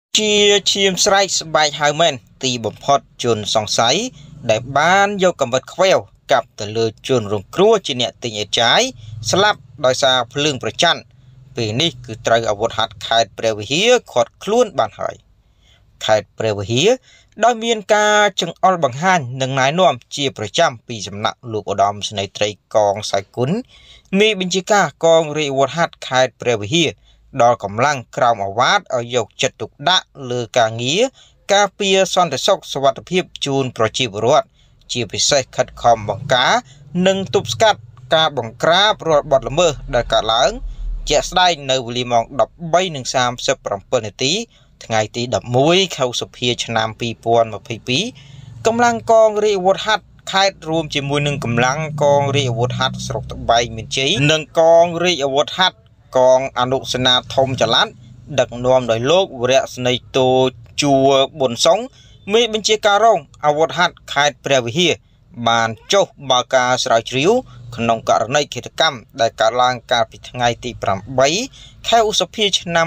chia chim sải bài hai menตีបំផុតជនសង្ស័យដែលបានយកកំបិតខ្វែវកាប់ទៅលើជនរងគ្រោះជាអ្នកទិញឯចាយស្លាប់ដោយសារភ្លើងប្រច័ណ្ឌពេលនេះគឺត្រូវអាវុធហត្ថខេត្តព្រះវិហារឃាត់ខ្លួនបានហើយខេត្តព្រះវិហារដោយមានការចង្អុលបង្ហាញនិងណែនាំជាប្រចាំពីសំណាក់លោកឧត្តមសេនីយ៍ត្រីកងសៃគុណមេបញ្ជាការកងរាជអាវុធហត្ថខេត្តព្រះវិហារដល់កម្លាំងក្រោមអាវ៉ាតឲ្យយកចិត្តទុកដាក់លើការងារការពារសន្តិសុខសុវត្ថិភាពជូនប្រជាពលរដ្ឋជាពិសេសខិតខំបង្ការនិងទប់ស្កាត់ការបង្ក្រាបរាល់បទល្មើសដែលកើតឡើងជាក់ស្ដែងនៅវេលាម៉ោង 13:37 នាទីថ្ងៃទី 11 ខែឧសភាឆ្នាំ 2022 កម្លាំងកងរាជអាវុធហត្ថខេត្តរួមជាមួយនឹងកម្លាំងកងរាជអាវុធហត្ថស្រុកត្បែងមានជ័យនិងកងរាជអាវុធហត្ថកងអនុសេនាធំចល័តដឹកនាំដោយលោកវរៈស្នេហ៍តូជួប៊ុនសុងមេបញ្ជាការរងអាវុធហត្ថខេត្តព្រះវិហារបានចុះបើកការស្រាវជ្រាវក្នុងករណីឃាតកម្មដែលកើតឡើងកាលពីថ្ងៃទី 8 ខែឧសភាឆ្នាំ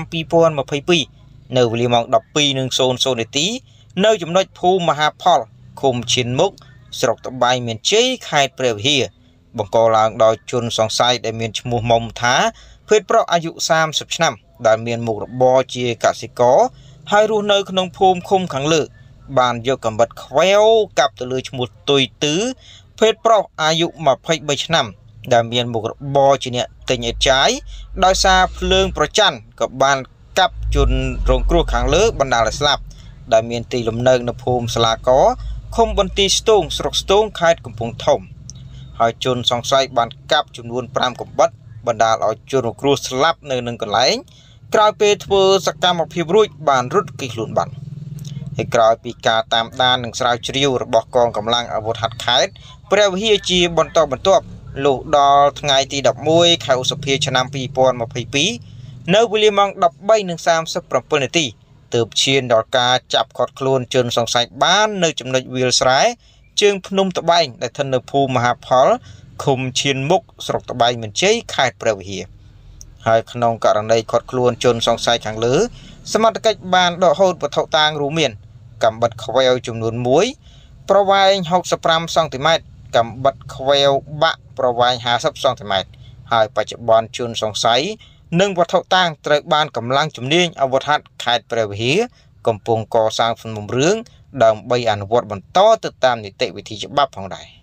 2022 នៅវេលាម៉ោង 12:00 នាទីនៅចំណុចភូមិមហាផលឃុំឈៀនមុខស្រុកត្បែងមានជ័យខេត្តព្រះវិហារបង្កឡើងដោយជនសង្ស័យដែលមានឈ្មោះមុំថាភេទប្រុសអាយុ 30 ឆ្នាំដែលមានមុខរបរជាកសិករហើយរស់នៅក្នុងភូមិឃុំខាងលើបានយកកំបិតខ្វែវកាប់ទៅលើឈ្មោះទុយទឺភេទប្រុសអាយុ 23 ឆ្នាំដែលមានមុខរបរជាអ្នកទិញឯចាយដោយសារភ្លើងប្រច័ណ្ឌក៏បានកាប់ជនរងគ្រោះខាងលើបណ្ដាលឲ្យស្លាប់ដែលមានទីលំនៅនៅភូមិសាឡាកឃុំបន្ទាយស្ទូងស្រុកស្ទូងខេត្តកំពង់ធំហើយជនសង្ស័យបានកាប់ចំនួន 5 កំបិតបណ្ដាលឲ្យជនរងគ្រោះស្លាប់នៅនឹងកន្លែងក្រោយពេលធ្វើសកម្មភាពរួចបានរត់គេចខ្លួនបាត់ហើយក្រោយពីការតាមដាននិងស្រាវជ្រាវរបស់កងកម្លាំងអាវុធហត្ថខេត្តព្រះវិហារជាបន្តបន្ទាប់លុះដល់ថ្ងៃទី 11 ខែឧសភាឆ្នាំ 2022 នៅវេលាម៉ោង 13:37 នាទីទើបឈានដល់ការចាប់ឃាត់ខ្លួនជនសង្ស័យបាននៅចំណុចវាលស្រែជើងភ្នំត្បែងដែលស្ថិតនៅភូមិមហាផលឃុំឈៀនមុខស្រុកត្បែងមានជ័យខេត្តព្រះវិហារហើយក្នុងករណីឃាត់ខ្លួនជនសង្ស័យខាងលើសមត្ថកិច្ចបានដកហូតវត្ថុតាងរួមមានកំបិតខ្វែវចំនួន1ប្រវែង65 សង់ទីម៉ែត្រកំបិតខ្វែវបាក់ប្រវែង50 សង់ទីម៉ែត្រហើយបច្ចុប្បន្នជនសង្ស័យនិងវត្ថុតាងត្រូវបានកម្លាំងជំនាញអាវុធហត្ថខេត្តព្រះវិហារកំពុងកសាងសំណុំរឿងដើម្បីអនុវត្តបន្តទៅតាមនីតិវិធីច្បាប់ផងដែរ